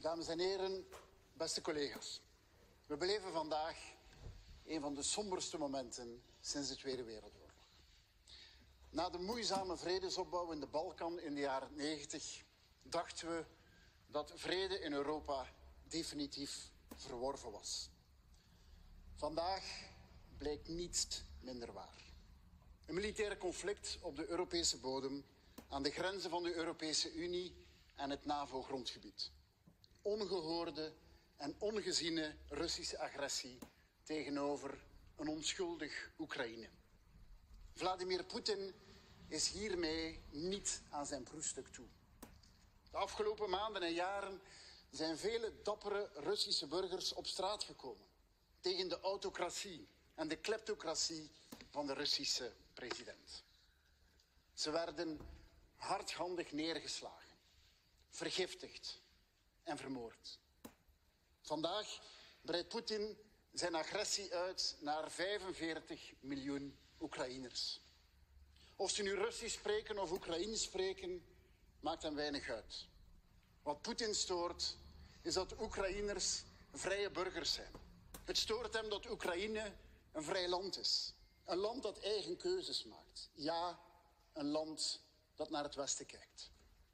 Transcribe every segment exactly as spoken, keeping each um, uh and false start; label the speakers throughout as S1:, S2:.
S1: Dames en heren, beste collega's. We beleven vandaag een van de somberste momenten sinds de Tweede Wereldoorlog. Na de moeizame vredesopbouw in de Balkan in de jaren negentig dachten we dat vrede in Europa definitief verworven was. Vandaag blijkt niets minder waar. Een militair conflict op de Europese bodem, aan de grenzen van de Europese Unie en het NAVO-grondgebied. Ongehoorde en ongeziene Russische agressie tegenover een onschuldig Oekraïne. Vladimir Poetin is hiermee niet aan zijn proefstuk toe. De afgelopen maanden en jaren zijn vele dappere Russische burgers op straat gekomen tegen de autocratie en de kleptocratie van de Russische president. Ze werden hardhandig neergeslagen, vergiftigd en vermoord. Vandaag breidt Poetin zijn agressie uit naar vijfenveertig miljoen Oekraïners. Of ze nu Russisch spreken of Oekraïens spreken, maakt hem weinig uit. Wat Poetin stoort, is dat Oekraïners vrije burgers zijn. Het stoort hem dat Oekraïne een vrij land is. Een land dat eigen keuzes maakt. Ja, een land dat naar het westen kijkt.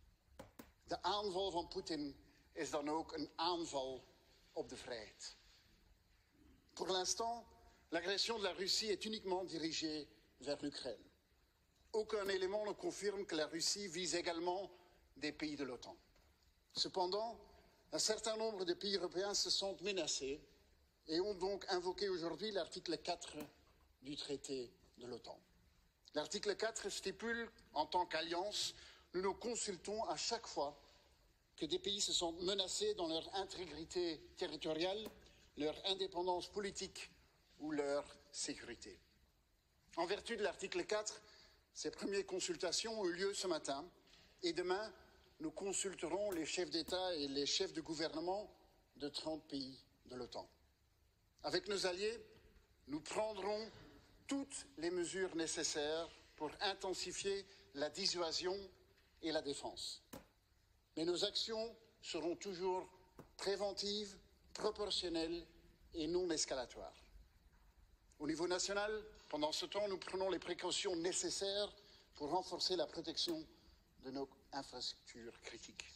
S1: De aanval van Poetin is dan ook een aanval op de vrijheid. Pour l'instant, l'agression de la Russie est uniquement dirigée vers l'Ukraine. Aucun élément ne confirme que la Russie vise également des pays de l'OTAN. Cependant, un certain nombre de pays européens se sentent menacés et ont donc invoqué aujourd'hui l'article quatre du traité de l'OTAN. L'article quatre stipule, en tant qu'alliance, nous nous consultons à chaque fois que des pays se sentent menacés dans leur intégrité territoriale, leur indépendance politique ou leur sécurité. En vertu de l'article quatre, ces premières consultations ont eu lieu ce matin et demain, nous consulterons les chefs d'État et les chefs de gouvernement de trente pays de l'OTAN. Avec nos alliés, nous prendrons toutes les mesures nécessaires pour intensifier la dissuasion et la défense. Mais nos actions seront toujours préventives, proportionnelles et non escalatoires. Au niveau national, pendant ce temps, nous prenons les précautions nécessaires pour renforcer la protection de nos infrastructures critiques.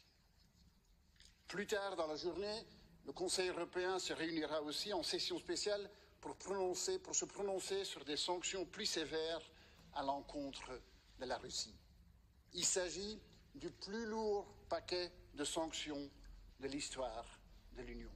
S1: Plus tard dans la journée, le Conseil européen se réunira aussi en session spéciale pour, prononcer, pour se prononcer sur des sanctions plus sévères à l'encontre de la Russie. Il s'agit du plus lourd paquet de sanctions de l'histoire de l'Union.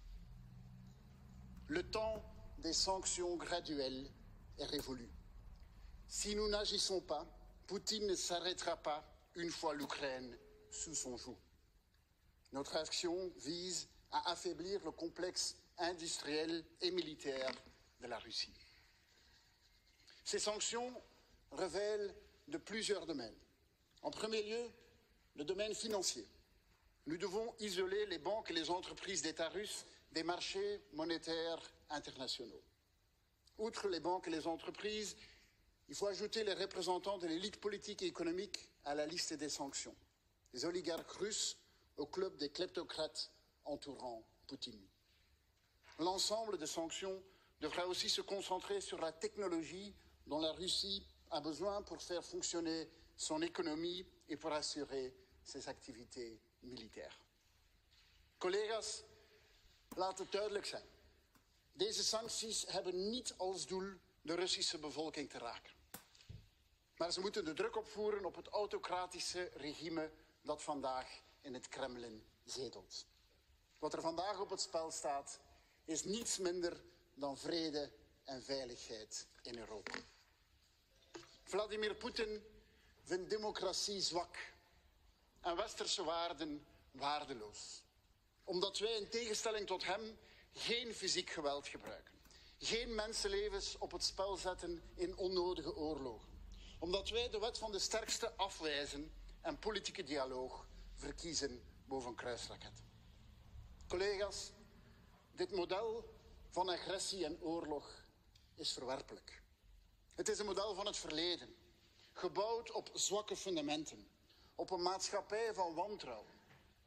S1: Le temps des sanctions graduelles est révolu. Si nous n'agissons pas, Poutine ne s'arrêtera pas une fois l'Ukraine sous son joug. Notre action vise à affaiblir le complexe industriel et militaire de la Russie. Ces sanctions révèlent de plusieurs domaines. En premier lieu, le domaine financier. Nous devons isoler les banques et les entreprises d'État russes des marchés monétaires internationaux. Outre les banques et les entreprises, il faut ajouter les représentants de l'élite politique et économique à la liste des sanctions. Les oligarques russes au club des kleptocrates entourant Poutine. L'ensemble des sanctions devra aussi se concentrer sur la technologie dont la Russie a besoin pour faire fonctionner son économie et pour assurer ses activités militaires. Collega's, laat het duidelijk zijn. Deze sancties hebben niet als doel de Russische bevolking te raken. Maar ze moeten de druk opvoeren op het autocratische regime dat vandaag in het Kremlin zetelt. Wat er vandaag op het spel staat, is niets minder dan vrede en veiligheid in Europa. Vladimir Poetin vindt democratie zwak en westerse waarden waardeloos. Omdat wij in tegenstelling tot hem geen fysiek geweld gebruiken. Geen mensenlevens op het spel zetten in onnodige oorlogen. Omdat wij de wet van de sterkste afwijzen en politieke dialoog verkiezen boven kruisraketten. Collega's, dit model van agressie en oorlog is verwerpelijk. Het is een model van het verleden, gebouwd op zwakke fundamenten, op een maatschappij van wantrouwen,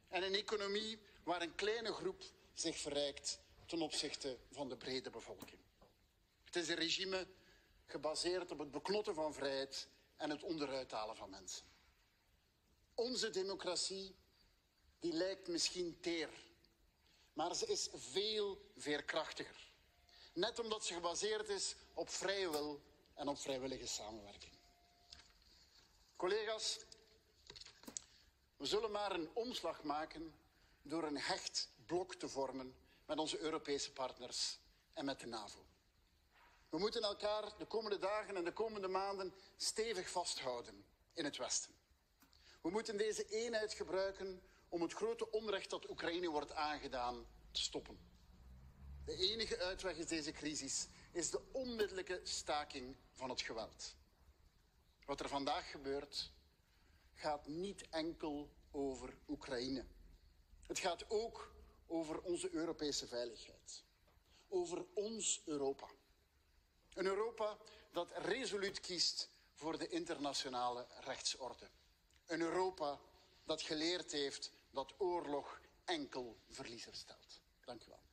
S1: En een economie waar een kleine groep zich verrijkt ten opzichte van de brede bevolking. Het is een regime gebaseerd op het beknotten van vrijheid en het onderuithalen van mensen. Onze democratie die lijkt misschien teer, maar ze is veel veerkrachtiger. Net omdat ze gebaseerd is op vrije wil en op vrijwillige samenwerking. Collega's, we zullen maar een omslag maken door een hecht blok te vormen met onze Europese partners en met de NAVO. We moeten elkaar de komende dagen en de komende maanden stevig vasthouden in het Westen. We moeten deze eenheid gebruiken om het grote onrecht dat Oekraïne wordt aangedaan te stoppen. De enige uitweg uit deze crisis is de onmiddellijke staking van het geweld. Wat er vandaag gebeurt, gaat niet enkel over Oekraïne. Het gaat ook over onze Europese veiligheid. Over ons Europa. Een Europa dat resoluut kiest voor de internationale rechtsorde. Een Europa dat geleerd heeft dat oorlog enkel verliezers stelt. Dank u wel.